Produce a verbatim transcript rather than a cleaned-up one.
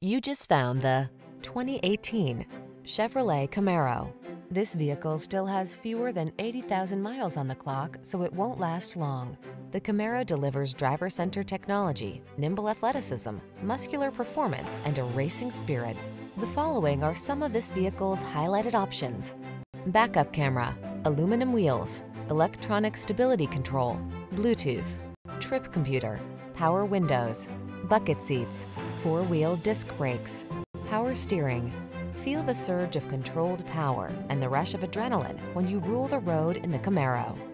You just found the twenty eighteen Chevrolet Camaro. This vehicle still has fewer than eighty thousand miles on the clock, so it won't last long. The Camaro delivers driver-centered technology, nimble athleticism, muscular performance, and a racing spirit. The following are some of this vehicle's highlighted options: backup camera, aluminum wheels, electronic stability control, Bluetooth, trip computer, power windows, bucket seats, four-wheel disc brakes, power steering. Feel the surge of controlled power and the rush of adrenaline when you rule the road in the Camaro.